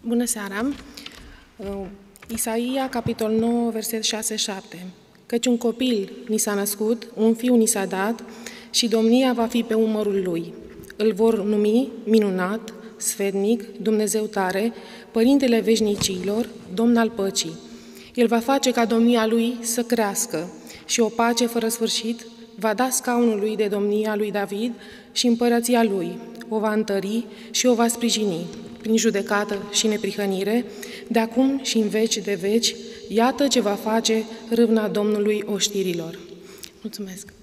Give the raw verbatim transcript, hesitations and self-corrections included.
Bună seara! Isaia, capitol nouă, verset șase șapte. Căci un copil ni s-a născut, un fiu ni s-a dat și domnia va fi pe umărul lui. Îl vor numi minunat, sfetnic, Dumnezeu tare, Părintele veșnicilor, Domn al păcii. El va face ca domnia lui să crească și o pace fără sfârșit va da scaunul lui de domnia lui David și împărăția lui. O va întări și o va sprijini prin judecată și neprihănire, de acum și în veci de veci. Iată ce va face râvna Domnului oștirilor. Mulțumesc!